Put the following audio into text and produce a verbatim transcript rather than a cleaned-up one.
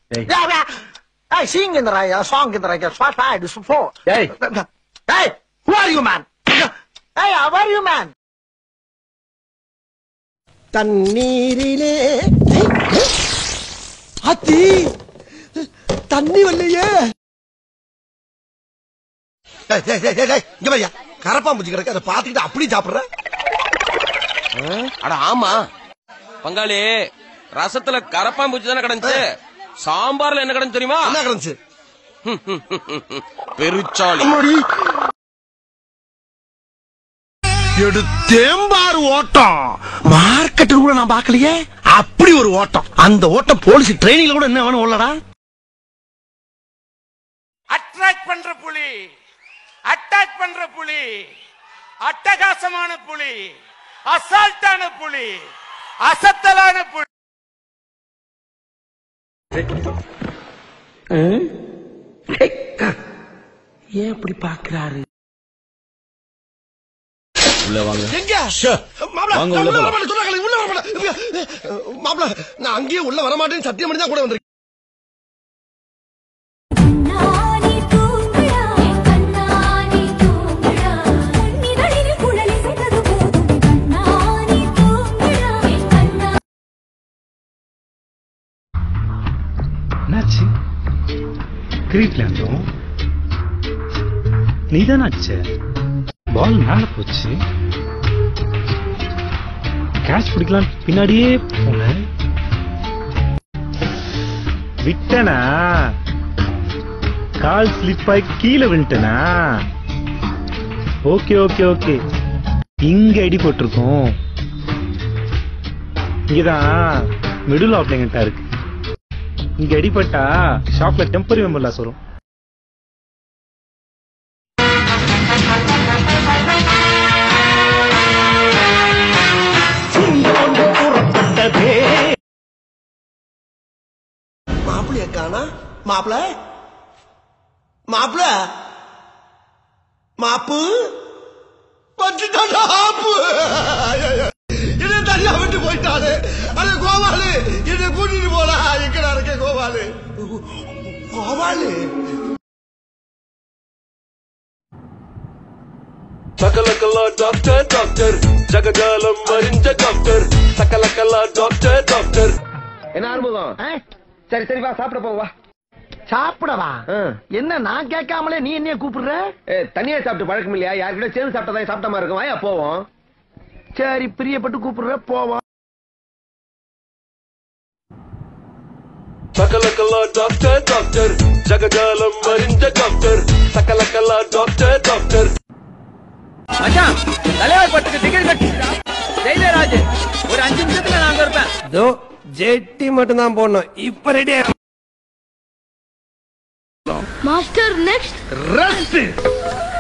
Hey, sing in the right, song in the right, swat side, so four. Hey, hey, who are you, man? Hey, how are you, man? தண்ணீரிலே அத்தி தண்ணி வரலையே. இங்க வையா, கரப்பாம்பூச்சி கிடக்கு, அதை பாத்துக்கிட்டு அப்படி சாப்பிடுற. அட ஆமா பங்காளி, ரசத்துல கரப்பாம்பூச்சி தானே கிடந்துச்சு, சாம்பார்ல என்ன கிடந்து தெரியுமா? என்ன கிடந்துச்சு? பெருச்சாளி. எடுத்தேம்பாரு ஓட்டம், மார்க்கெட்டில் கூட நான் பாக்கலையே. அப்படி ஒரு ஓட்டம், அந்த ஓட்டம் போலீஸ் ட்ரைனிங்ல கூட என்ன வேணும் உள்ளடா. அட்ராக்ட் பண்ற புலி, அட்டாக் பண்ற புலி, அட்டகாசமான புலி, அசால்ட்டான புலி, அசத்தலான புலி. ஏன் அப்படி பாக்குறாரு? உள்ள வாங்க. எங்க மாப்ள உள்ள வர மாட்டேன் சொன்னாங்களே, உள்ள வர மாட்டேன். மாப்ள நான் அங்கேயே உள்ள வர மாட்டேன்னு சத்தியம் பண்ணி தான் கூட வந்திருக்கேன். என்னாச்சு? கிரிக்கெட்ல இருந்தோம், நீதானாச்சு. பால் மேல போச்சு, கேட்ச் பிடிக்கலாம் பின்னாடியே போன, விட்டனா கால் ஸ்லிப் ஆகி கீழே விழுட்டனா. ஓகே ஓகே ஓகே, இங்க அடி போட்டிருக்கோம். இங்கதான் மிடில் ஆப்லிங்கா இருக்கு. இங்க அடிப்பட்டா ஷாப்ல டெம்பரரி மெமரி லாஸ் வரும். மாப்பிளைய காணா? மாப்பிள மாப்பிள மாப்பு ஆப்பு என்ன தனியா விட்டு போயிட்டாரு. அது கோபாலு, என்ன கூட்டிட்டு போறா. எங்கடா இருக்க கோபாலு? கோபாலு சகலகலா டாக்டர் டாக்டர், ஜகஜாலம் மறிஞ்ச டாக்டர், சகலகலா டாக்டர் டாக்டர். என்ன ஆரம்பம்? சரி சரி வா, சாப்பிட போ. வா சாப்பிடவா? என்ன நான் கேட்காமலே நீ என்னைய கூப்பிடுற? தனியா சாப்பிட்டு பழக்கம் இல்லையா? யாருக்கிட்ட சேர்ந்து சாப்பிட்டதா சாப்பிட்ட மாதிரி இருக்கும். வாயா போவோம். சரி பிரியப்பட்டு கூப்பிடுற, போவோம். சகலகலா டாக்டர் டாக்டர், ஜகஜாலம் மறிஞ்ச டாக்டர், சகலகலா டாக்டர் டாக்டர். மச்சான், தலைவர் பட்டுக்கு டிக்கெட் கட்டிடா. ஜெயலராஜ், ஒரு அஞ்சு நிமிஷத்துல நான் இருப்பேன். இதோ ஜெட்டி மட்டும் தான் போடணும். இப்ப ரெடியா மாஸ்டர் நெக்ஸ்ட் ரெஸ்ட்.